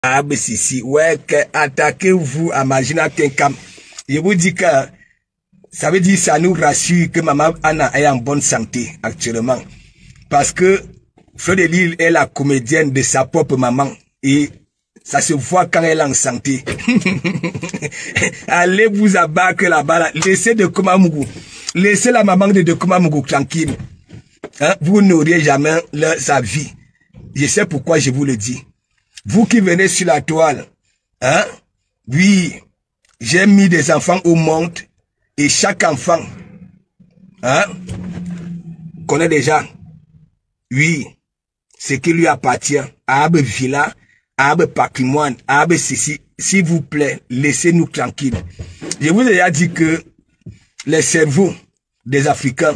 Ah, mais si, ouais, attaquez-vous à Magina Kenkam. Je vous dis que ça veut dire ça nous rassure que maman Anna est en bonne santé actuellement. Parce que Fleur de Lille est la comédienne de sa propre maman. Et ça se voit quand elle est en santé. Allez vous abattre là-bas, là. Laissez de Komamougou. Laissez la maman de Komamougou tranquille. Hein? Vous n'aurez jamais sa vie. Je sais pourquoi je vous le dis. Vous qui venez sur la toile, hein? Oui, j'ai mis des enfants au monde et chaque enfant, hein, connaît déjà, oui, ce qui lui appartient, Abe Villa, Abe Patrimoine, Abe Sissi. S'il vous plaît, laissez-nous tranquilles. Je vous ai déjà dit que les cerveaux des Africains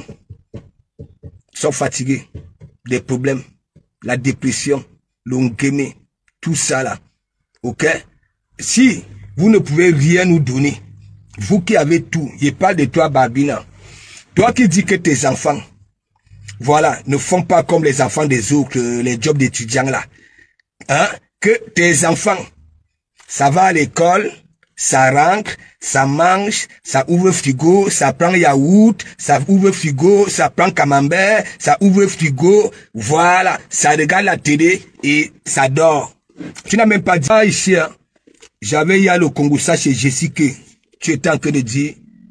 sont fatigués des problèmes, la dépression, l'ongémé, tout ça là, ok? Si vous ne pouvez rien nous donner, vous qui avez tout, je parle de toi Barbina, toi qui dis que tes enfants, voilà, ne font pas comme les enfants des autres, les jobs d'étudiants là, hein? Que tes enfants, ça va à l'école, ça rentre, ça mange, ça ouvre frigo, ça prend yaourt, ça ouvre frigo, ça prend camembert, ça ouvre frigo, voilà, ça regarde la télé et ça dort. Tu n'as même pas dit ici, hein. J'avais eu le Congo ça chez Jessica. Tu étais en train de dire,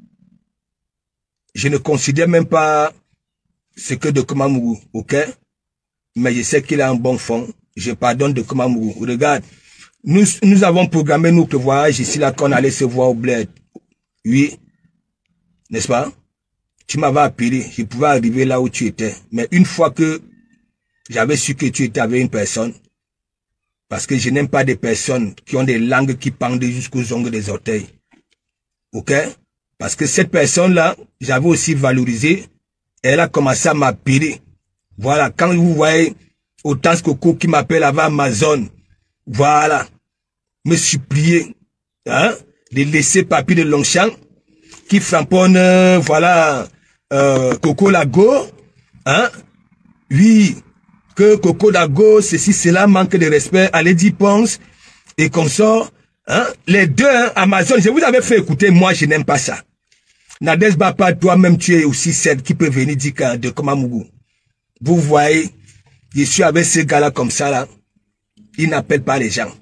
je ne considère même pas ce que de Komamougou, ok? Mais je sais qu'il a un bon fond. Je pardonne de Komamougou. Regarde, nous avons programmé notre voyage ici là qu'on allait se voir au bled. Oui, n'est-ce pas? Tu m'avais appelé, je pouvais arriver là où tu étais. Mais une fois que j'avais su que tu étais avec une personne, parce que je n'aime pas des personnes qui ont des langues qui pendent jusqu'aux ongles des orteils. Ok? Parce que cette personne-là, j'avais aussi valorisé. Elle a commencé à m'appeler. Voilà, quand vous voyez autant ce coco qui m'appelle avant Amazon, voilà, me supplier, hein, de laisser Papy de Longchamp, qui framponne, voilà, Coco Lago, hein, oui, que Coco Dago, ceci, cela, manque de respect, allez d'y pense, et qu'on sort, hein, les deux, hein, Amazon, je vous avais fait écouter, moi, je n'aime pas ça. Nadez Bapa, toi-même, tu es aussi celle qui peut venir dire de Komamougou. Vous voyez, je suis avec ces gars-là comme ça, là, ils n'appellent pas les gens.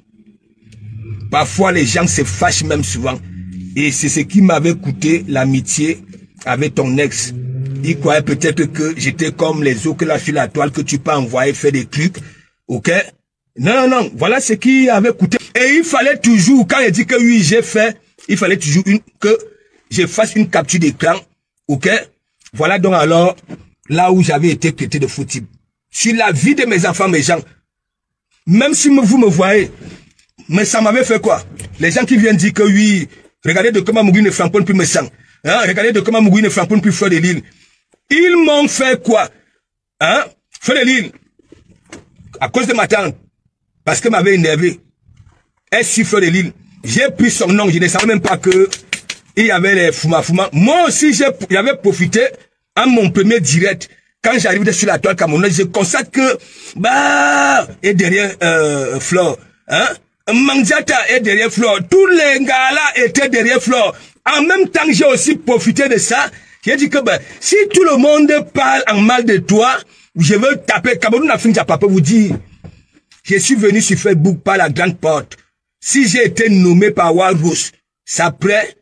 Parfois, les gens se fâchent même souvent. Et c'est ce qui m'avait coûté l'amitié avec ton ex. Il croyait peut-être que j'étais comme les autres là sur la toile, que tu peux envoyer faire des trucs. Ok? Non, non, non. Voilà ce qui avait coûté. Et il fallait toujours, quand il dit que oui, j'ai fait, il fallait toujours que je fasse une capture d'écran. Ok? Voilà donc alors, là où j'avais été traité de foutu. Sur la vie de mes enfants, mes gens. Même si vous me voyez, mais ça m'avait fait quoi? Les gens qui viennent dire que oui, regardez de comment Mougui ne framponne plus mes sangs. Hein? Regardez de comment Mougui ne framponne plus Fleur de Lille. Ils m'ont fait quoi? Hein? Fleur de Lille, à cause de ma tante, parce qu'elle m'avait énervé. Elle suit Fleur de Lille. J'ai pris son nom, je ne savais même pas que il y avait les Fouma. Moi aussi, j'avais profité à mon premier direct. Quand j'arrivais sur la toile camerounaise, je constate que, bah, et derrière, Flore, hein, Mandiata est derrière Flore. Tous les gars-là étaient derrière Flore. En même temps, j'ai aussi profité de ça. J'ai dit que, bah, si tout le monde parle en mal de toi, je veux taper. Cameroun Afrique, j'ai pas pu vous dire. Je suis venu sur Facebook par la grande porte. Si j'ai été nommé par Warros, ça après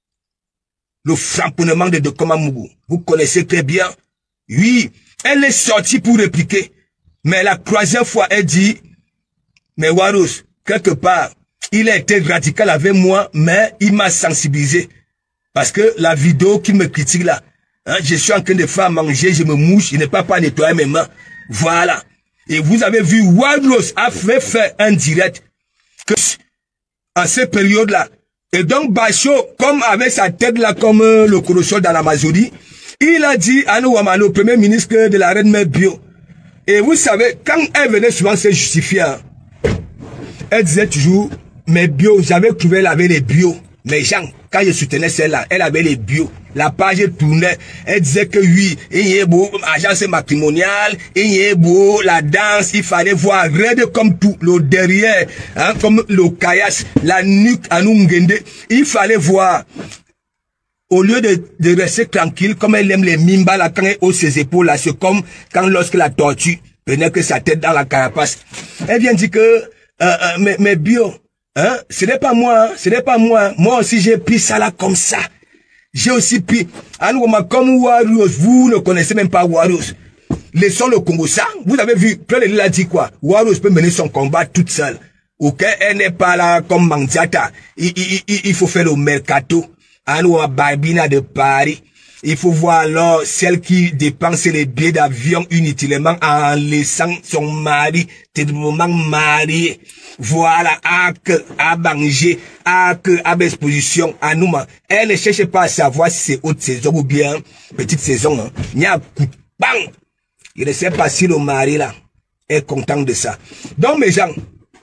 le framponnement de Komamougou. Vous connaissez très bien. Oui, elle est sortie pour répliquer. Mais la troisième fois, elle dit, mais Warros, quelque part, il a été radical avec moi, mais il m'a sensibilisé. Parce que la vidéo qui me critique là, hein, je suis en train de faire manger, je me mouche, je n'ai pas nettoyer mes mains. Voilà. Et vous avez vu, Warros a fait un direct que, en cette période-là. Et donc, Bacho, comme avec sa tête là, comme le colossal dans l'Amazonie, il a dit à nous, le premier ministre de la Reine Mère Bio. Et vous savez, quand elle venait souvent se justifier, hein, elle disait toujours, mais bio, j'avais trouvé elle avait les bio. Mais Jean, quand je soutenais celle-là, elle avait les bio. la page tournait. Elle disait que oui, il y a beau, agence matrimoniale, il y a beau, la danse, il fallait voir, raide comme tout, le derrière, hein, comme le caillasse, la nuque à nous ngende, il fallait voir. Au lieu de rester tranquille, comme elle aime les mimba là, quand elle hausse ses épaules là, c'est comme quand lorsque la tortue prenait que sa tête dans la carapace. Elle vient dire que, mais bio, hein, ce n'est pas moi, hein, ce n'est pas moi. Moi aussi j'ai pris ça là comme ça. J'ai aussi pris, comme Warriors, vous ne connaissez même pas Warriors. Laissons le Congo ça. Vous avez vu, Président a dit quoi? Warriors peut mener son combat toute seule. Ok, elle n'est pas là comme Mandiata. Il faut faire le mercato. À Barbina de Paris. Il faut voir alors celle qui dépense les billets d'avion inutilement en laissant son mari, tellement marié. Voilà, à manger, à exposition, à nous. Elle ne cherche pas à savoir si c'est haute saison ou bien petite saison. Hein. Il y a un coup, bang! Il ne sait pas si le mari là est content de ça. Donc mes gens,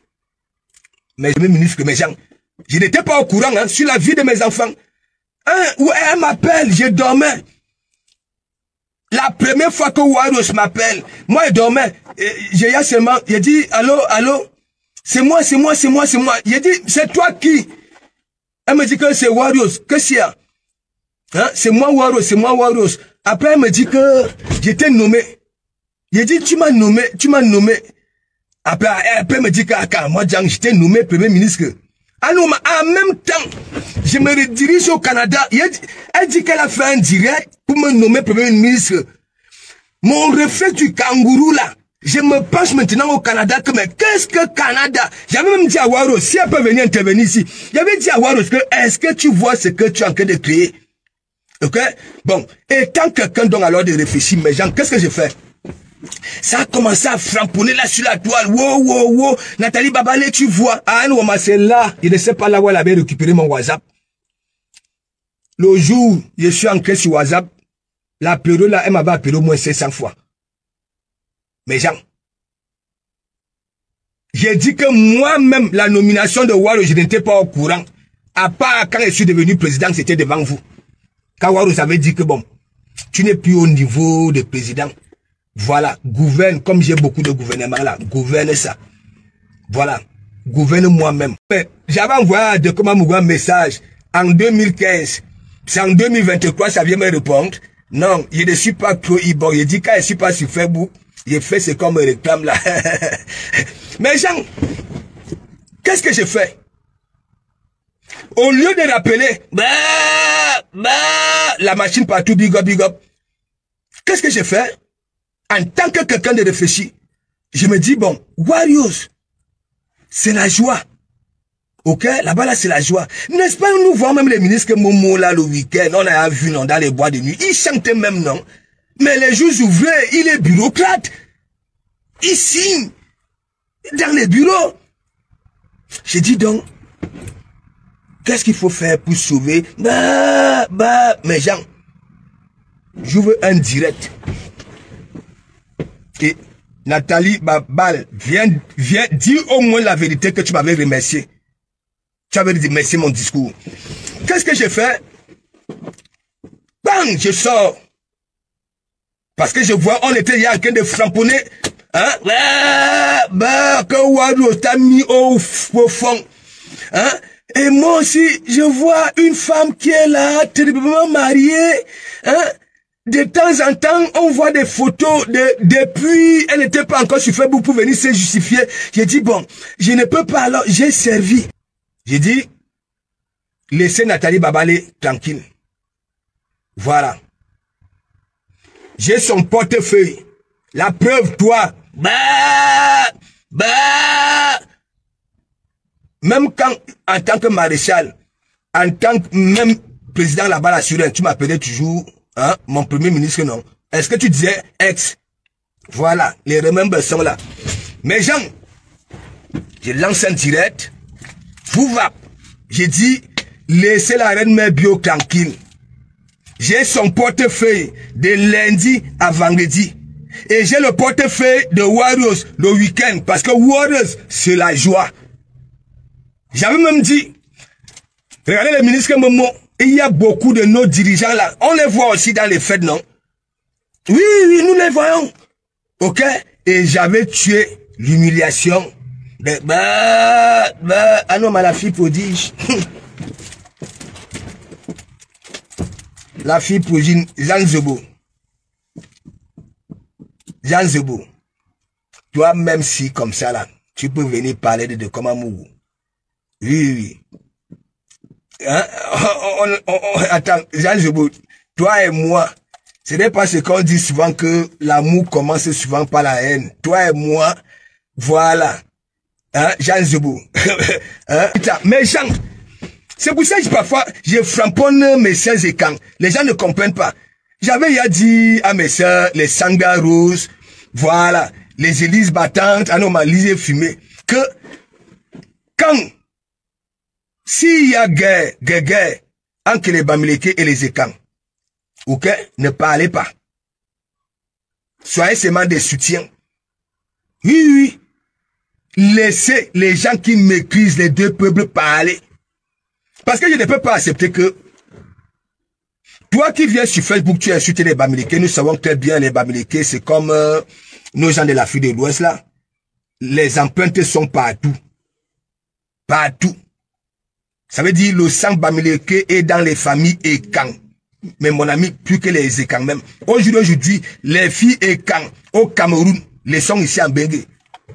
mes ministres, mes gens, je n'étais pas au courant hein, sur la vie de mes enfants. Où elle m'appelle, je dormais. La première fois que Warriors m'appelle, moi je dormais. J'ai seulement, j'ai dit, allô, c'est moi. J'ai dit, c'est toi qui? Elle me dit que c'est Warriors. Qu'est-ce qu'il y a? Hein? C'est moi Warriors. Après elle me dit que j'étais nommé. J'ai dit, tu m'as nommé. Après elle me dit que moi j'étais nommé premier ministre. En même temps, je me redirige au Canada. Elle dit qu'elle a fait un direct pour me nommer premier ministre. Mon réflexe du kangourou là, je me penche maintenant au Canada que mais qu'est-ce que Canada? J'avais même dit à Waro, si elle peut venir intervenir ici, j'avais dit à Waro que est-ce que tu vois ce que tu es en train de créer? Ok? Bon, et quand quelqu'un donne alors de réfléchir, mes gens, qu'est-ce que je fais? Ça a commencé à framponner là sur la toile. Wow. Nathalie Babalé, tu vois. Ah non, c'est là. Je ne sais pas là où elle avait récupéré mon WhatsApp. Le jour, je suis entré sur WhatsApp. La période là, elle m'avait appelé au moins 500 fois. Mes gens. J'ai dit que moi-même, la nomination de Waro, je n'étais pas au courant. À part quand je suis devenu président, c'était devant vous. Quand Waro avait dit que bon, tu n'es plus au niveau de président. Voilà, gouverne, comme j'ai beaucoup de gouvernements là, gouverne ça. Voilà, gouverne moi-même. J'avais envoyé à Dekoma Mugu un message en 2015. C'est en 2023, ça vient me répondre. Non, je ne suis pas trop bon. Je dis quand je ne suis pas sur Facebook, je fais ce qu'on me réclame là. Mais Jean, qu'est-ce que je fais? Au lieu de rappeler, la machine partout, big up. Qu'est-ce que je fais? En tant que quelqu'un de réfléchi, je me dis, bon, Warriors, c'est la joie. Ok? Là-bas, là, c'est la joie. N'est-ce pas, nous voyons même les ministres que Momo, là, le week-end, on a vu, non, dans les bois de nuit. Ils chantaient même, non? Mais les jours ouvrés, il est bureaucrate. Il signe. Dans les bureaux. J'ai dit donc, qu'est-ce qu'il faut faire pour sauver? Mes gens, j'ouvre un direct. Et Nathalie Babal, viens, dis au moins la vérité que tu m'avais remercié. Tu avais remercié mon discours. Qu'est-ce que j'ai fait? Bang, je sors. Parce que je vois, on était hier en train de framponner. Hein? Que Wado t'a mis au fond. Hein? Et moi aussi, je vois une femme qui est là, terriblement mariée. Hein? De temps en temps, on voit des photos depuis, elle n'était pas encore sur Facebook pour venir se justifier. J'ai dit, bon, je ne peux pas alors, j'ai servi. J'ai dit, laissez Nathalie Babalé tranquille. Voilà. J'ai son portefeuille. La preuve, toi. Même quand, en tant que maréchal, en tant que même président là-bas, la Surin, tu m'appelais toujours, hein, mon premier ministre, non. Est-ce que tu disais ex? Voilà, les remembers sont là. Mais gens, je lance un direct. Vous va. J'ai dit, laissez la reine mère bio tranquille. J'ai son portefeuille de lundi à vendredi. Et j'ai le portefeuille de Warriors le week-end. Parce que Warriors, c'est la joie. J'avais même dit, regardez le ministre Momo, Et il y a beaucoup de nos dirigeants là. On les voit aussi dans les fêtes, non? Oui, oui, nous les voyons. Ok? Et j'avais tué l'humiliation. Ah non, mais la fille prodige. La fille prodige, Jean Zebo. Jean Zebo. Toi, même si comme ça là, tu peux venir parler de Komamougou. Oui, oui. Hein? Attends, Jean Zebo, toi et moi, ce n'est pas ce qu'on dit souvent que l'amour commence souvent par la haine. Toi et moi, voilà. Hein, Jean Zebo. Hein? Mais Jean, c'est pour ça que parfois, je framponne mes sœurs et quand les gens ne comprennent pas. J'avais déjà dit à mes sœurs, les Sanga Roses, voilà, les élises battantes, anomalies fumées, que quand, s'il y a guerre entre les Bamileke et les Ekans, ok, ne parlez pas. Soyez seulement des soutiens. Oui, oui. Laissez les gens qui méprisent les deux peuples parler. Parce que je ne peux pas accepter que toi qui viens sur Facebook, tu insultes les Bamileke. Nous savons très bien les Bamileke, c'est comme nos gens de l'Afrique de l'Ouest là. Les empreintes sont partout. Partout. Ça veut dire le sang Bamileke est dans les familles Ekan. Mais mon ami, plus que les Ekan même. Aujourd'hui, les filles Ekan au Cameroun, les sont ici en Bengue.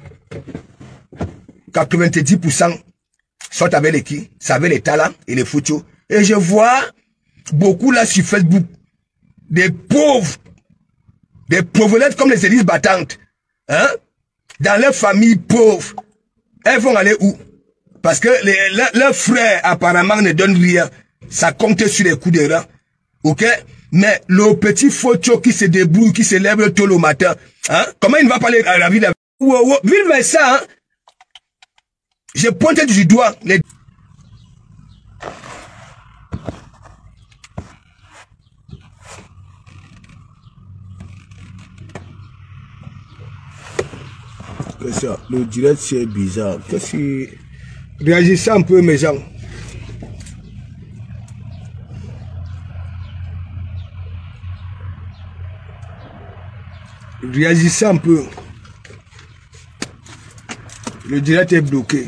90% sont avec les qui? C'est avec les talents et les photos. Et je vois beaucoup là sur Facebook des pauvres, des pauvrettes comme les élises battantes. Hein? Dans leur famille pauvre. Elles vont aller où? Parce que leurs frères apparemment ne donnent rien. Ça compte sur les coups de rang. Ok? Mais le petit photo qui se débrouille, qui se lève tôt le matin, hein? Comment il va parler à la vie de la vie? Vive vers ça, hein? Je pointe du doigt les... Qu'est-ce que ça? Le direct c'est bizarre. Qu'est-ce que... Réagissez un peu mes gens. Réagissez un peu. Le direct est bloqué.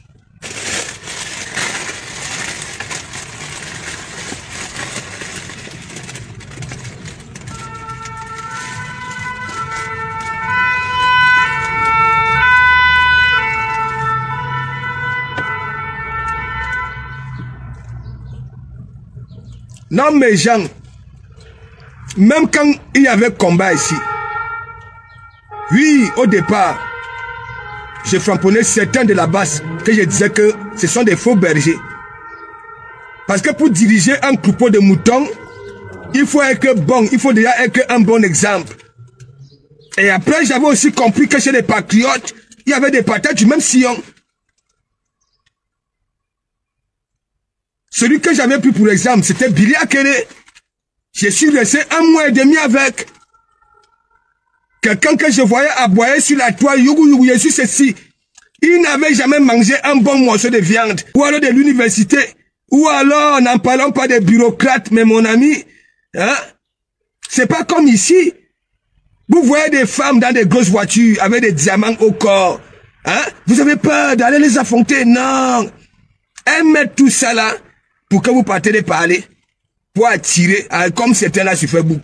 Non, mes gens, même quand il y avait combat ici, oui, au départ, je frapponnais certains de la base que je disais que ce sont des faux bergers. Parce que pour diriger un troupeau de moutons, il faut être bon, il faut déjà être un bon exemple. Et après, j'avais aussi compris que chez les patriotes, il y avait des patates du même sillon. Celui que j'avais pris pour exemple, c'était Billy Akere. Je suis resté 1 mois et demi avec. Quelqu'un que je voyais aboyer sur la toile, je suis ceci. Il n'avait jamais mangé un bon morceau de viande. Ou alors de l'université. Ou alors, n'en parlons pas des bureaucrates, mais mon ami, hein, c'est pas comme ici. Vous voyez des femmes dans des grosses voitures avec des diamants au corps. Hein? Vous avez peur d'aller les affronter? Non. Elles mettent tout ça là pour que vous partez de parler. Pour attirer, comme certains là sur Facebook.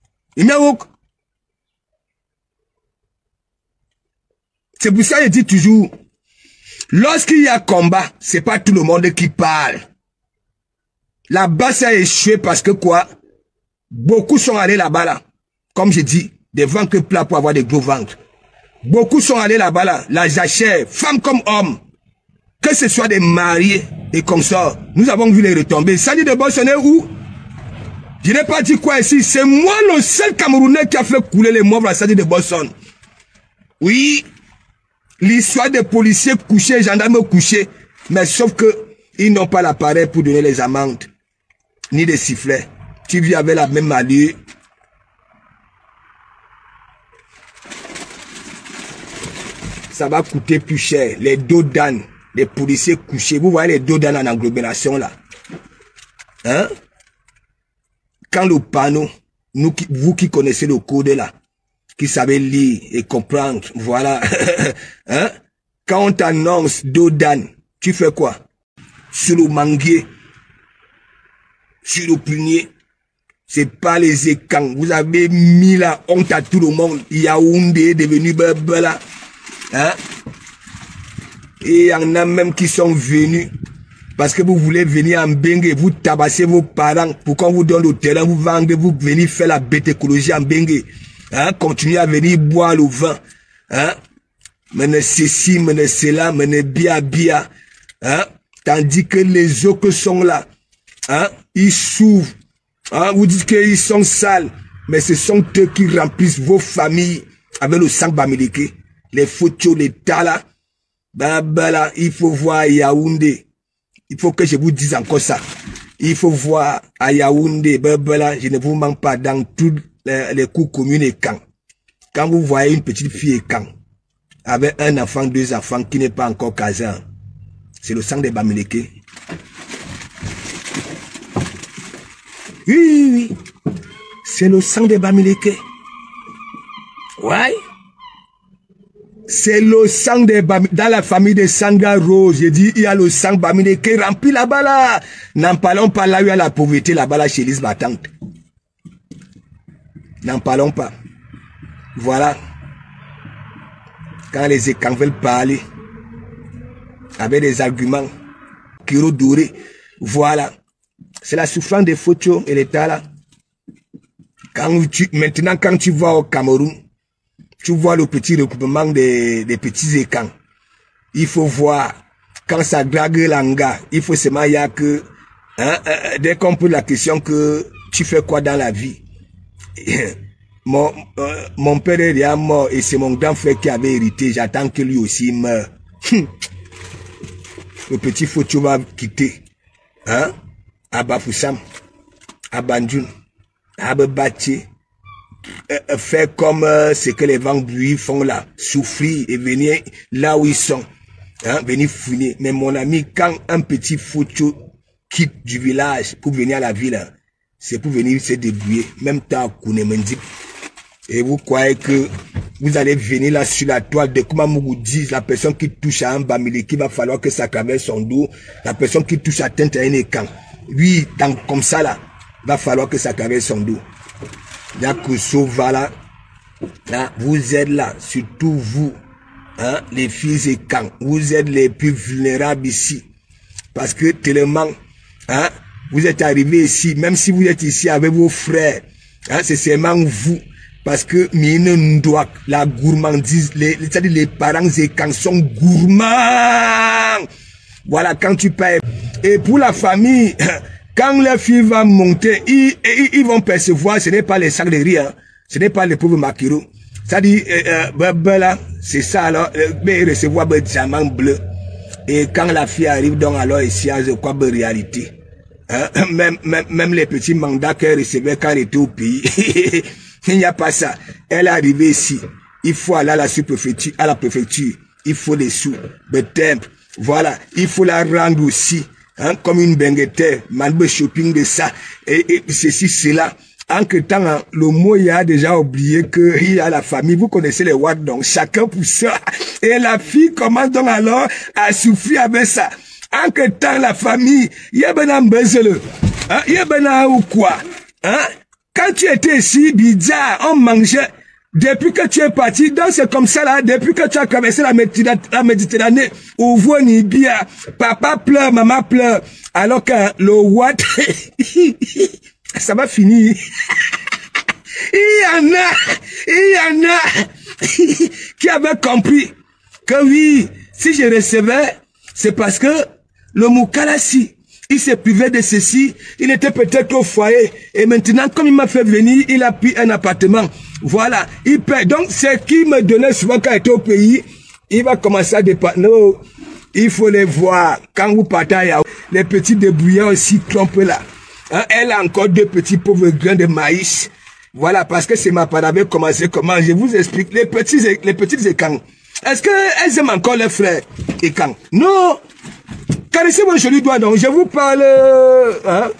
C'est pour ça que je dis toujours, lorsqu'il y a combat, c'est pas tout le monde qui parle. La base a échoué parce que quoi? Beaucoup sont allés là-bas là. Comme je dis, des ventres plats pour avoir des gros ventres. Beaucoup sont allés là-bas là, la jachère, femmes comme hommes. Que ce soit des mariés et comme ça, nous avons vu les retombées. Sadi de Bosson est où? Je n'ai pas dit quoi ici. C'est moi le seul Camerounais qui a fait couler les morts à Sadi de Bosson. Oui, l'histoire des policiers couchés, gendarmes couchés. Mais sauf que ils n'ont pas l'appareil pour donner les amendes. Ni des sifflets. Tu vis avec la même allure. Ça va coûter plus cher. Les dos d'âne, les policiers couchés. Vous voyez les dos d'âne en agglomération là. Hein? Quand le panneau, vous qui connaissez le code là, qui savez lire et comprendre, voilà. Hein? Quand on t'annonce dos d'âne, tu fais quoi? Sur le manguier, sur le prunier, c'est pas les écans. Vous avez mis la honte à tout le monde. Yaoundé est devenu là. Hein? Et il y en a même qui sont venus parce que vous voulez venir en Bengue, vous tabassez vos parents pour qu'on vous donne le terrain, vous vendez, vous venez faire la bête écologie en Bengue. Hein? Continuez à venir boire le vin. Hein? Menez ceci, menez cela, menez bia. Hein? Tandis que les autres sont là. Hein? Ils s'ouvrent. Hein? Vous dites qu'ils sont sales. Mais ce sont eux qui remplissent vos familles avec le sang bamileke. Les photos, les talas. Là, il faut voir à Yaoundé. Il faut que je vous dise encore ça. Il faut voir à Yaoundé. Là, je ne vous mens pas dans tous les cours communes et camps. Quand vous voyez une petite fille et camp, avec un enfant, 2 enfants qui n'est pas encore casé, c'est le sang des bamileke. Oui. C'est le sang des bamileke. Ouais. C'est le sang des bamileke. Dans la famille de Sanga Rose, j'ai dit, il y a le sang bamileke rempli là-bas là. N'en parlons pas là où il y a la pauvreté là-bas là chez Lise Battante. N'en parlons pas. Voilà. Quand les écans veulent parler, avec des arguments, Kiro doré, voilà. C'est la souffrance des photos et l'état là. Maintenant, quand tu vas au Cameroun, tu vois le petit regroupement des petits écans. Il faut voir, quand ça drague l'anga, il faut seulement y a que, dès qu'on pose la question que tu fais quoi dans la vie. Mon père est déjà mort et c'est mon grand frère qui avait hérité. J'attends que lui aussi meure. Le petit photo va quitter. Hein? Abba Foussam, Abandjoun, Abba Bati, faire comme ce que les vents bruits font là, souffrir et venir là où ils sont, hein, venir fouiner. Mais mon ami, quand un petit photo quitte du village pour venir à la ville, c'est pour venir se débrouiller, même temps Kounemendi. Et vous croyez que vous allez venir là sur la toile de Kumamougou dit, la personne qui touche à un bamileke, il va falloir que ça traverse son dos, la personne qui touche à teinte à un écan. Oui, comme ça là, va falloir que ça traverse son dos. Yakuso, voilà. Là, vous êtes là, surtout vous, hein, les filles et camps. Vous êtes les plus vulnérables ici. Parce que tellement, hein, vous êtes arrivés ici, même si vous êtes ici avec vos frères, hein, c'est seulement vous. Parce que la gourmandise, c'est-à-dire les parents et camps sont gourmands. Voilà, quand tu payes. Et pour la famille, quand les filles vont monter, ils vont percevoir, ce n'est pas les sacs de riz, hein, ce n'est pas les pauvres maquereaux. C'est-à-dire, là, c'est ça, alors, recevoir un diamant bleu. Et quand la fille arrive, donc, alors, ici, il y a quoi de réalité. Hein? Même les petits mandats qu'elle recevait quand elle était au pays, il n'y a pas ça. Elle est arrivée ici. Il faut aller à la sous-préfecture, à la préfecture. Il faut les sous, le temple. Voilà, il faut la rendre aussi, hein, comme une benguette, malgré shopping de ça, et ceci, cela. En que temps, hein, le mot, il a déjà oublié qu'il y a la famille, vous connaissez les watts, donc chacun pour ça. Et la fille commence donc alors à souffrir avec ça. En que temps, la famille, il y a ben un bezel, hein, il y a ben un ou quoi, hein. Quand tu étais ici, bizarre, on mangeait. Depuis que tu es parti, donc c'est comme ça là, depuis que tu as traversé la Méditerranée, au Nibia, papa pleure, maman pleure, alors que le what, ça va finir. Il y en a qui avaient compris que oui, si je recevais, c'est parce que le Moukalassi, il s'est privé de ceci, il était peut-être au foyer, et maintenant, comme il m'a fait venir, il a pris un appartement. Voilà, il paie. Donc, c'est qui me donnait souvent quand il était au pays, il va commencer à dépenser. Non, il faut les voir. Quand vous partez à les petits débrouillards aussi trompent là. Hein, elle a encore 2 petits pauvres grains de maïs. Voilà, parce que c'est ma part avait commencé comment. Je vous explique. Les petits écans. Est-ce qu'elles aiment encore les frères écans? Non. Caressez mon joli doigt donc. Je vous parle, hein,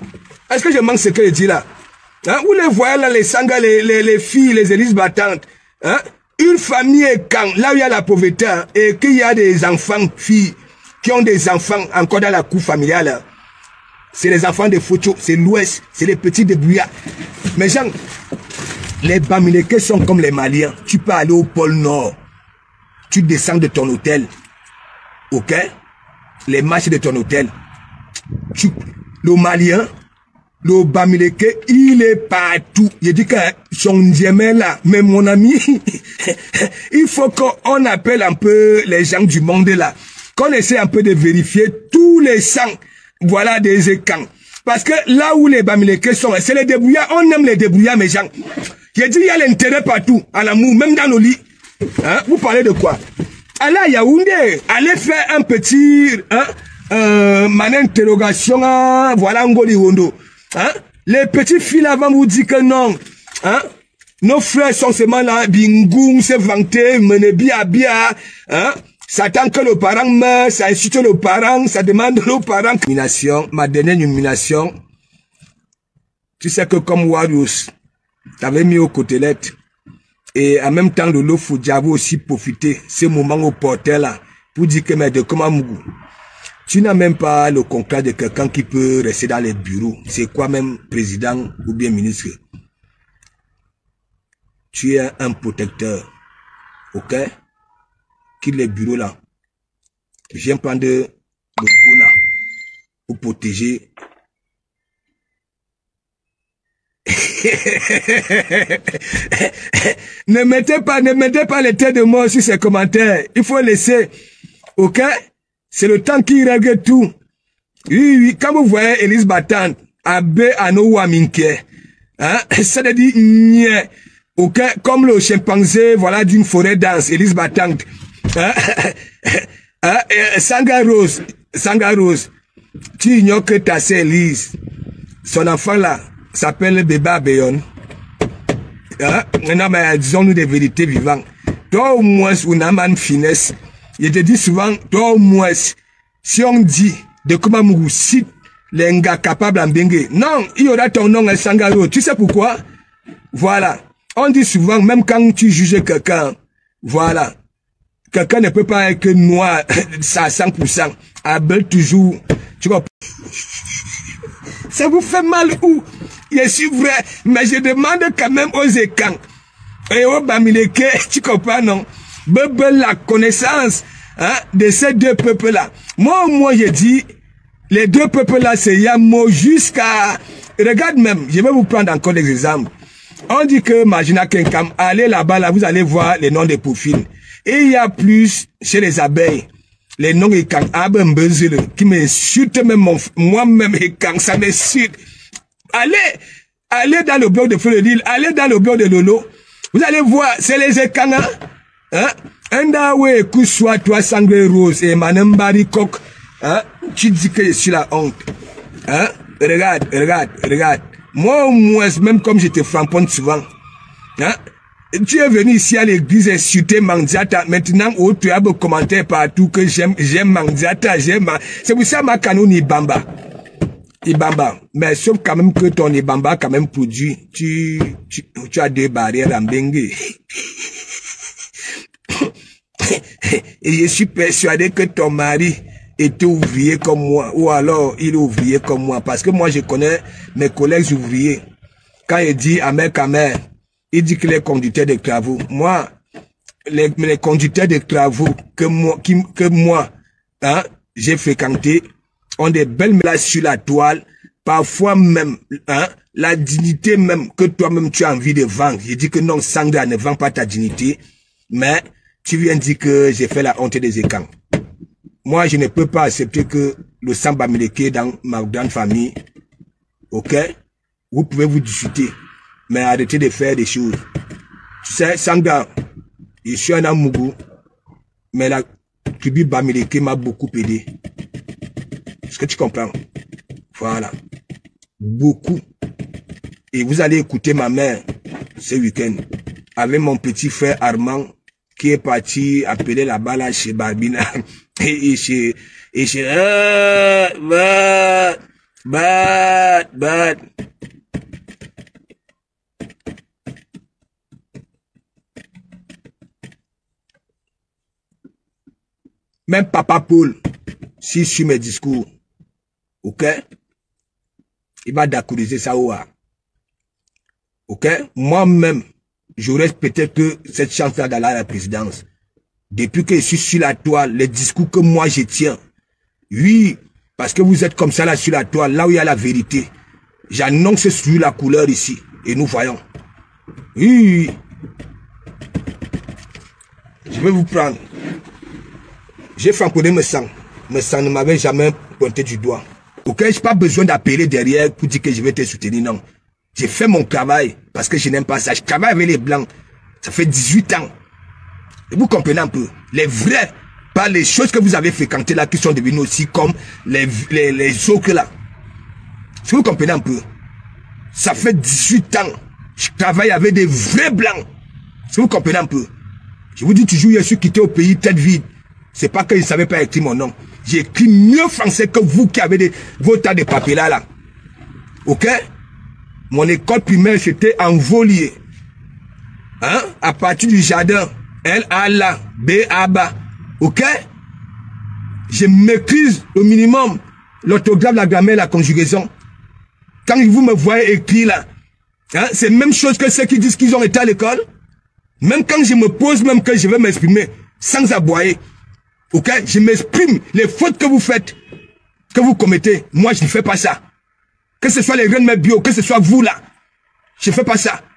Est-ce que je manque ce que je dis là? Hein? Vous les voyez là, les Sanga, les filles, les élites battantes. Hein? Une famille est quand, là où il y a la pauvreté, hein, et qu'il y a des enfants, filles, qui ont des enfants encore dans la cour familiale. C'est les enfants de Focho, c'est l'Ouest, c'est les petits débrouillards. Mais genre, les Bamileke sont comme les Maliens. Tu peux aller au pôle Nord. Tu descends de ton hôtel. Ok? Les marches de ton hôtel. Le Malien, le Bamileke, il est partout. Je dis que son diamant là, mais mon ami, il faut qu'on appelle un peu les gens du monde là. Qu'on essaie un peu de vérifier tous les sangs. Voilà des écans. Parce que là où les Bamileke sont, c'est les débrouillards. On aime les débrouillards, mes gens. J'ai dit, il y a l'intérêt partout, à l'amour, même dans nos lits. Hein? Vous parlez de quoi? Allez à Yaoundé, allez faire un petit, mon interrogation, hein? Voilà, Ngoli Wondo. Hein? Les petites filles avant vous disent que non. Hein? Nos frères sont seulement là, bingoum, se vanter, mener bien, hein? Ça attend que le parent meurt, ça insulte le parent, ça demande le parent. Ma dernière nomination, tu sais que comme Warriors, t'avais mis aux côtelettes, et en même temps, le Lofou Diabo aussi profité, ce moment au portail là, pour dire que, mais de Komamougou, tu n'as même pas le concret de quelqu'un qui peut rester dans les bureaux. C'est quoi même président ou bien ministre? Tu es un protecteur, ok? Quitte les bureaux là. Je viens prendre le Gona pour protéger. Ne mettez pas les têtes de mort sur ces commentaires. Il faut laisser. Ok? C'est le temps qui règle tout. Oui, quand vous voyez Élise Battante, Abbé Ano Waminke, hein? Ça veut dire, ok? Comme le chimpanzé, voilà, d'une forêt dense, Élise Battante. Sanga Rose, tu ignores que ta sœur Elise, son enfant là, s'appelle Bébé Abéon. Non, mais disons-nous des vérités vivantes. Toi au moins, on a une finesse. Je te dis souvent, toi au moins, si on dit de comment Mougou cite les gars capables en bengue, non, il y aura ton nom à Sanga Rose. Tu sais pourquoi? Voilà. On dit souvent, même quand tu juges quelqu'un, voilà. Quelqu'un ne peut pas être noir, ça à 100%. Abel toujours, tu vois. Ça vous fait mal où? Je suis vrai, mais je demande quand même aux écans. Et aux Bamileke, tu comprends, non? La connaissance, hein, de ces deux peuples-là. Moi, je dis, les deux peuples-là, c'est Yamo jusqu'à... Regarde même, je vais vous prendre encore des exemples. On dit que Majina Kenkam, allez là-bas, là, vous allez voir les noms des profils. Et il y a plus chez les abeilles, les noms et quand qui m'insultent même moi-même et quand ça m'insulte. Allez dans le blog de Feu de Lille, allez dans le blog de Lolo. Vous allez voir, c'est les écans, hein? Ndawe Koussoua, toi, Sangré Rose et Manembari Kok, hein? Tu dis que je suis la honte. Hein? Regarde. Moi, au moins, même comme je te framponne souvent, hein? Tu es venu ici à l'église insulter Mandiata. Maintenant, tu as des commentaires partout que j'aime Mandiata, c'est pour ça ma canon Ibamba. Mais sauf quand même que ton Ibamba quand même produit. Tu as deux barrières en bengue. Et je suis persuadé que ton mari était ouvrier comme moi. Ou alors, il est ouvrier comme moi. Parce que moi, je connais mes collègues ouvriers. Quand il dit à mère, il dit que les conducteurs de travaux, moi, les conducteurs de travaux que moi, hein, j'ai fréquenté, ont des belles médailles sur la toile, parfois même, hein, la dignité même que toi-même tu as envie de vendre. Je dis que non, Sandra ne vend pas ta dignité, mais tu viens dire que j'ai fait la honte des écans. Moi, je ne peux pas accepter que le sang Bamileke dans ma grande famille, ok, vous pouvez vous discuter. Mais arrêtez de faire des choses. Tu sais, Sanga, je suis un amoureux, mais la tribu Bamileke m'a beaucoup aidé. Est-ce que tu comprends? Voilà. Beaucoup. Et vous allez écouter ma mère ce week-end avec mon petit frère Armand qui est parti appeler là-bas là chez Barbina et chez bad. Même Papa Paul, s'il suit mes discours, ok, il va d'accordiser ça ou ok, moi-même, j'aurais peut-être que cette chance-là d'aller à la présidence. Depuis que je suis sur la toile, les discours que moi je tiens, oui, parce que vous êtes comme ça là sur la toile, là où il y a la vérité, j'annonce sur la couleur ici, et nous voyons. Oui, je vais vous prendre. J'ai franconné mes sangs ne m'avait jamais pointé du doigt. Ok, je n'ai pas besoin d'appeler derrière pour dire que je vais te soutenir, non. J'ai fait mon travail parce que je n'aime pas ça. Je travaille avec les blancs. Ça fait 18 ans. Et vous comprenez un peu. Les vrais, pas les choses que vous avez fréquentées là qui sont devenues aussi comme les autres là. Si vous comprenez un peu. Ça fait 18 ans. Je travaille avec des vrais blancs. Si vous comprenez un peu. Je vous dis toujours, je suis quitté au pays tête vide. C'est pas que je ne savais pas écrire mon nom. J'ai écrit mieux français que vous qui avez vos tas de papiers là. Ok? Mon école primaire, c'était en Volier. Hein? À partir du jardin. L-A-L-A. B-A-B-A. Ok? Je maîtrise au minimum l'orthographe, la grammaire, la conjugaison. Quand vous me voyez écrire là, hein, c'est la même chose que ceux qui disent qu'ils ont été à l'école. Même quand je me pose, même que je vais m'exprimer, sans aboyer. Ok? Je m'exprime. Les fautes que vous faites, que vous commettez, moi je ne fais pas ça. Que ce soit les reines bio, que ce soit vous là, je ne fais pas ça.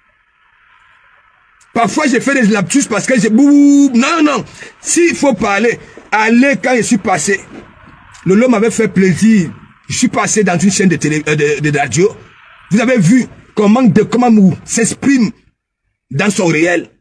Parfois, j'ai fait des lapsus parce que j'ai... Non, non. S'il faut parler, allez quand je suis passé. Lolo m'avait fait plaisir. Je suis passé dans une chaîne de télé, de radio. Vous avez vu comment Kamamou s'exprime dans son réel.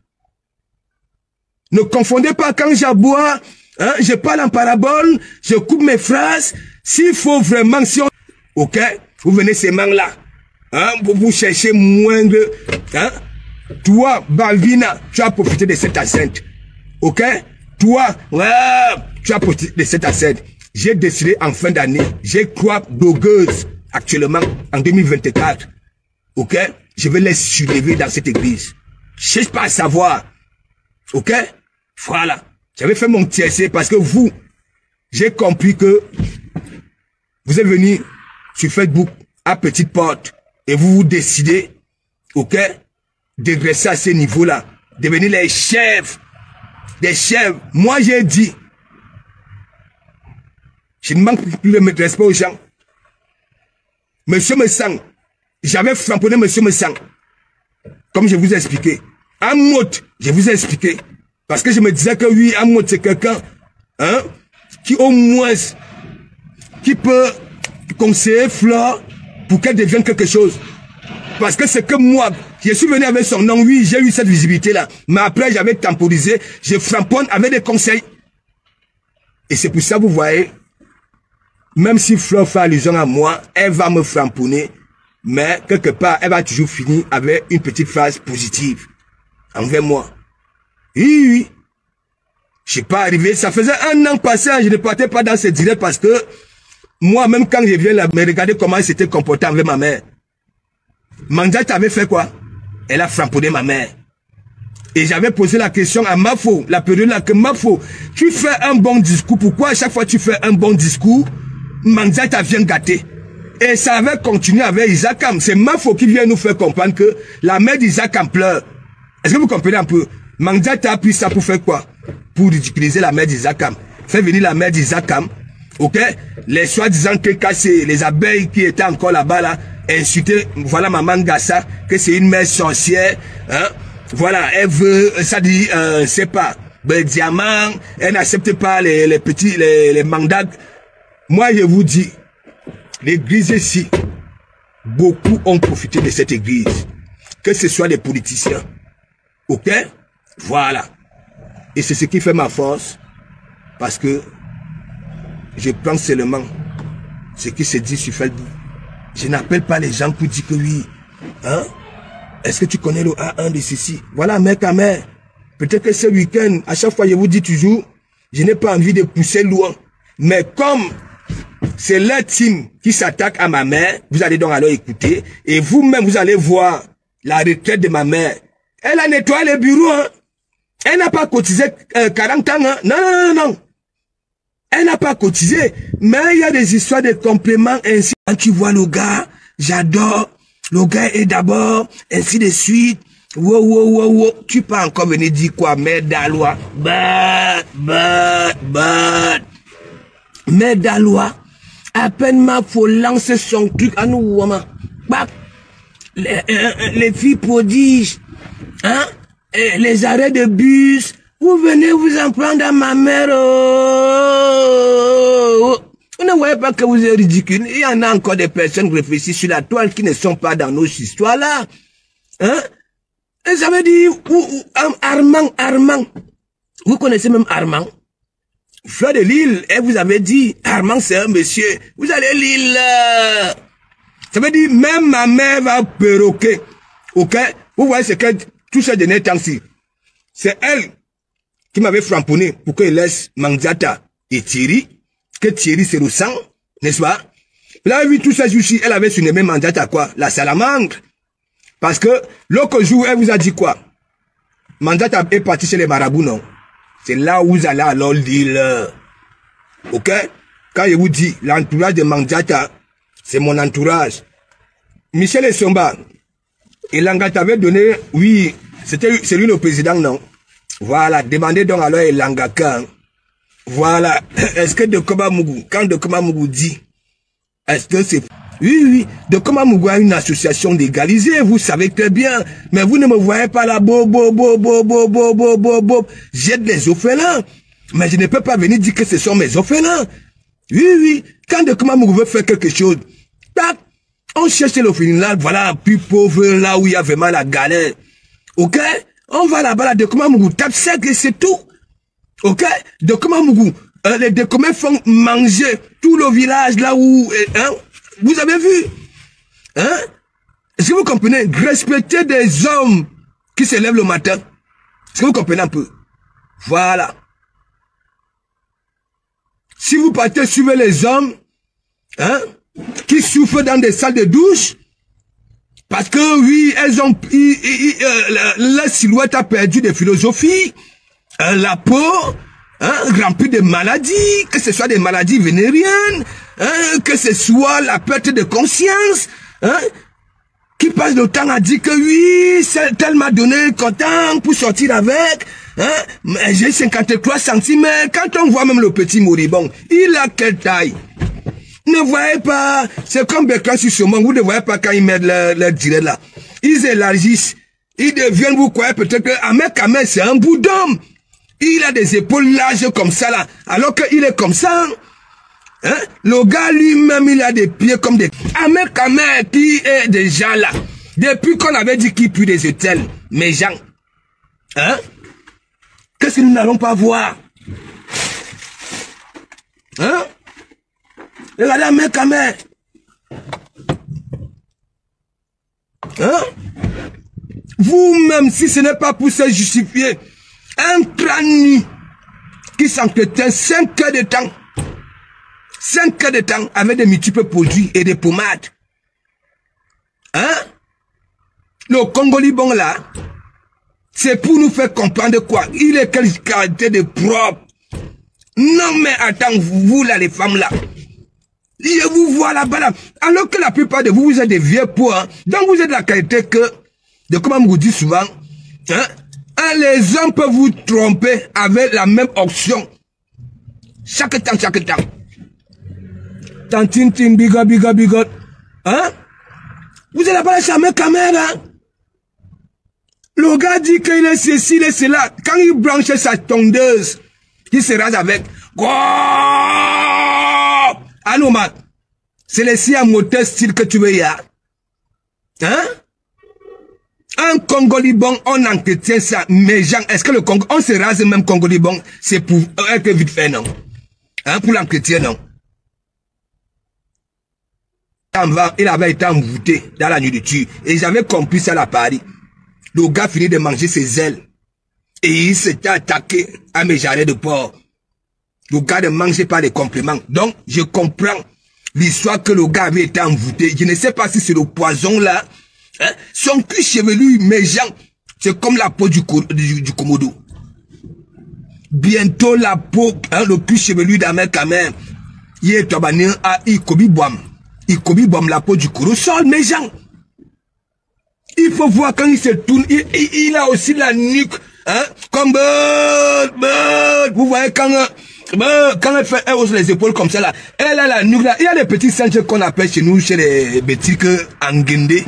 Ne confondez pas quand j'aboie, hein, je parle en parabole, je coupe mes phrases. S'il faut vraiment, si on... Ok, vous venez ces mangs-là. Hein, vous cherchez moins de... Hein, toi, Balvina, tu as profité de cette enceinte. Ok? Toi, ouais, tu as profité de cette enceinte. J'ai décidé en fin d'année, j'ai 3 blogueuses actuellement en 2024. Ok? Je vais les soulever dans cette église. Je cherche pas à savoir. Ok? Voilà. J'avais fait mon TSC parce que vous, j'ai compris que vous êtes venu sur Facebook à petite porte et vous décidez, ok, de rester à ce niveau-là, devenir les chefs, des chefs. Moi, j'ai dit, je ne manque plus de respect aux gens. Monsieur Messang, j'avais framponné Monsieur Messang, comme je vous ai expliqué. Amot, je vous ai expliqué. Parce que je me disais que oui, Amot, c'est quelqu'un, hein, qui au moins, qui peut conseiller Flore pour qu'elle devienne quelque chose. Parce que c'est que moi, je suis venu avec son nom, oui, j'ai eu cette visibilité-là. Mais après, j'avais temporisé, je framponne avec des conseils. Et c'est pour ça, vous voyez, même si Flore fait allusion à moi, elle va me framponner, mais quelque part, elle va toujours finir avec une petite phrase positive envers moi. Oui, oui. Je suis pas arrivé, ça faisait 1 an passé, je ne partais pas dans ce direct parce que moi, même quand je viens là, me regarder comment elle s'était comportée avec ma mère. Mandat avait fait quoi? Elle a framponné ma mère. Et j'avais posé la question à Mafo, la période là que Mafo, tu fais un bon discours, pourquoi à chaque fois tu fais un bon discours, Mandat vient gâter? Et ça avait continué avec Isakam. C'est Mafo qui vient nous faire comprendre que la mère d'Isakam pleure. Est-ce que vous comprenez un peu? Mandat a pris ça pour faire quoi? Pour ridiculiser la mère d'Isakam. Fait venir la mère d'Isakam. Ok? Les soi-disant que cassé, les abeilles qui étaient encore là-bas là, insulter, voilà maman Gassa, que c'est une mère sorcière, hein? Voilà, elle veut, ça dit, c'est pas, ben, diamant, elle n'accepte pas les petits, les mandats. Moi, je vous dis, l'église ici, beaucoup ont profité de cette église. Que ce soit les politiciens. Ok? Voilà. Et c'est ce qui fait ma force, parce que je prends seulement ce qui se dit sur Facebook. Je n'appelle pas les gens pour dire que oui. Hein? Est-ce que tu connais le A1 de ceci? Voilà, mec à mère. Peut-être que ce week-end, à chaque fois, je vous dis toujours, je n'ai pas envie de pousser loin. Mais comme c'est leur team qui s'attaque à ma mère. Vous allez donc alors écouter. Et vous-même, vous allez voir la retraite de ma mère. Elle a nettoyé les bureaux. Hein. Elle n'a pas cotisé 40 ans. Hein. Non, non, non, non. Elle n'a pas cotisé. Mais il y a des histoires de compléments ainsi. Quand tu vois le gars, j'adore. Le gars est d'abord, ainsi de suite. Wow, wow, wow, wow. Tu peux encore venir dire quoi? Mère d'Alois. But. Mère d'Alois. À peine ma faut lancer son truc à nous, woman. Les filles prodiges. Hein? Et les arrêts de bus. Vous venez vous en prendre à ma mère. Vous ne voyez pas que vous êtes ridicule. Il y en a encore des personnes réfléchies sur la toile qui ne sont pas dans nos histoires-là. Hein? Et ça veut dire, Armand. Vous connaissez même Armand? Fleur de Lille, et vous avez dit, Armand c'est un monsieur. Vous allez Lille. Ça veut dire, même ma mère va perroquer. Ok? Vous voyez ce que tout ce dernier temps-ci. C'est elle qui m'avait framponné pour qu'il laisse Mandiata et Thierry. Que Thierry c'est le sang, n'est-ce pas? Vous avez vu tout ça ici, elle avait surnommé Mandiata quoi? La salamandre. Parce que l'autre jour, elle vous a dit quoi? Mandiata est parti chez les marabouts, non? C'est là où vous allez alors lire. Ok? Quand je vous dis, l'entourage de Mandiata, c'est mon entourage. Michel Essomba, Elanga t'avait donné, oui, c'est lui le président, non? Voilà, demandez donc alors Elanga quand. Voilà, est-ce que Dokoma Mougou, quand Dokoma Mougou dit, est-ce que c'est... Oui, Dokoma Mougou a une association légalisée, vous savez très bien, mais vous ne me voyez pas là, j'aide les orphelins, mais je ne peux pas venir dire que ce sont mes orphelins. Oui, quand Dokoma Mougou veut faire quelque chose, tac, on cherche l'orphelinat, voilà, plus pauvre, là où il y a vraiment la galère. Ok? On va là-bas, là, Dokoma Mougou tape sec et c'est tout. Ok? Dokoma Mougou, les Dokoma font manger tout le village là où... Hein? Vous avez vu? Hein? Est-ce que vous comprenez? Respecter des hommes qui se lèvent le matin. Est-ce que vous comprenez un peu? Voilà. Si vous partez suivre les hommes, hein, qui souffrent dans des salles de douche, parce que oui, elles ont... la silhouette a perdu de philosophie, la peau... Hein, rempli de maladies, que ce soit des maladies vénériennes, hein, que ce soit la perte de conscience, hein, qui passe le temps à dire que oui, tel m'a donné content pour sortir avec, hein, j'ai 53 cm, quand on voit même le petit moribond, il a quelle taille? Ne voyez pas, c'est comme Bécan sur ce monde, vous ne voyez pas quand ils mettent leur direct là. Ils élargissent, ils deviennent, vous croyez peut-être que Ahmed Kamel c'est un bout d'homme. Il a des épaules larges comme ça là, alors qu'il est comme ça. Hein? Le gars lui-même, il a des pieds comme des... Ahmed Kamel qui est déjà là. Depuis qu'on avait dit qu'il pue des hôtels, mes gens. Hein? Qu'est-ce que nous n'allons pas voir? Hein? Regardez Ahmed Kamel. Hein? Vous-même, si ce n'est pas pour se justifier, un crâne qui s'entretient 5 heures de temps. 5 heures de temps avec des multiples produits et des pommades. Hein? Le Congolibon là, c'est pour nous faire comprendre quoi? Il est quelle qualité de propre. Non mais attends, vous là les femmes là. Je vous vois là-bas là. Alors que la plupart de vous, vous êtes des vieux pots. Hein? Donc vous êtes de la qualité que, de comme on vous dit souvent, hein? Les hommes peuvent vous tromper avec la même option. Chaque temps. Tantine, bigot. Hein? Vous êtes là-bas, la même caméra. Le gars dit qu'il est ceci, il est cela. Quand il branche sa tondeuse, il se rase avec. Allô, man. C'est les si à moteur style que tu veux y a. Hein? Un Congolibon, on entretient ça. Mais gens, est-ce que le Congo, on se rase même Congolibon, c'est pour être vite fait, non? Hein, pour l'entretien, non? Il avait été envoûté dans la nourriture. Et j'avais compris ça à Paris. Le gars finit de manger ses ailes. Et il s'était attaqué à mes jarrets de porc. Le gars ne mangeait pas les compliments. Donc, je comprends L'histoire que le gars avait été envoûté. Je ne sais pas si c'est le poison là. Hein? Son cul chevelu, méchant. C'est comme la peau du Komodo. Bientôt la peau, hein, le cul chevelu d'Ahmed Kamer. Il est tobané à Ikobi Boam. Ikobi Boam, la peau du Komodo. Sol méchant. Il faut voir quand il se tourne. Il a aussi la nuque. Hein? Comme bird. Vous voyez quand elle fait, elle hausse les épaules comme ça là, elle a la nuque là. Il y a des petits singes qu'on appelle chez nous, chez les petits que Angende.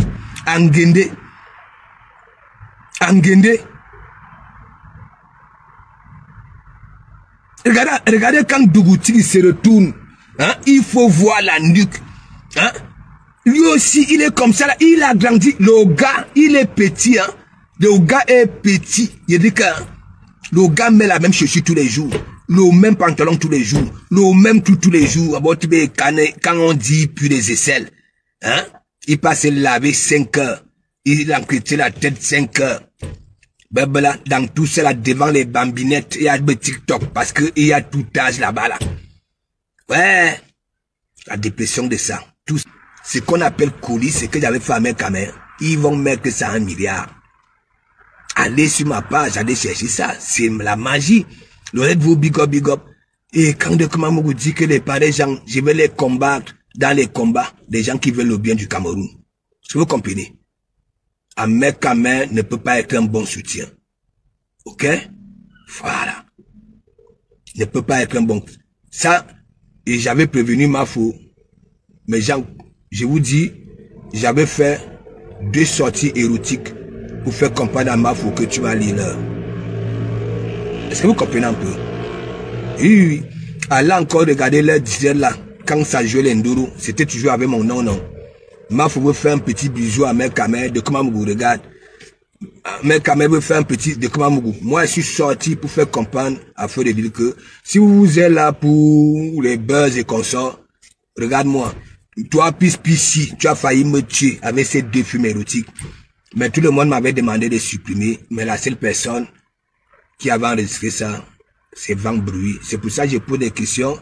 Regardez quand Dougouti se retourne. Hein? Il faut voir la nuque. Hein? Lui aussi, il est comme ça là. Il a grandi. Le gars, il est petit. Hein? Le gars est petit. Il dit que le gars met la même chaussure tous les jours. Le même pantalon tous les jours. Le même tout tous les jours. Quand on dit puis les aisselles. Hein? Il passe laver 5 heures. Il a enquêté la tête 5 heures. Là, dans tout ça là, devant les bambinettes, il y a des TikTok. Parce que il y a tout âge là-bas là. Ouais. La dépression de ça. Tout ce qu'on appelle colis, c'est que j'avais fait à mes caméras. Ils vont mettre ça à 1 milliard. Allez sur ma page, allez chercher ça. C'est la magie. Vous big up. Et quand de comment vous dit que les pareils gens, je vais les combattre dans les combats des gens qui veulent le bien du Cameroun. Est-ce que vous comprenez? Ahmed Kamer ne peut pas être un bon soutien. Ok? Voilà. Ne peut pas être un bon. Ça, et j'avais prévenu Mafou. Mais je vous dis, j'avais fait 2 sorties érotiques pour faire comprendre à Mafou que tu vas lire l'heure. Est-ce que vous comprenez un peu? Oui. Elle a encore regardé l'heure 10h là. Quand ça jouait l'enduro, c'était toujours avec mon nom, non. Mafou veut faire un petit bisou à Ahmed Kamer de comment vous regarde. Ahmed Kamer veut faire un petit de comment vous. Moi, je suis sorti pour faire comprendre à Feu de dire que si vous êtes là pour les buzz et consorts, regarde-moi. Toi, pis, tu as failli me tuer avec ces 2 films érotiques. Mais tout le monde m'avait demandé de supprimer. Mais la seule personne qui avait enregistré ça, c'est Van Bruy. C'est pour ça que je pose des questions.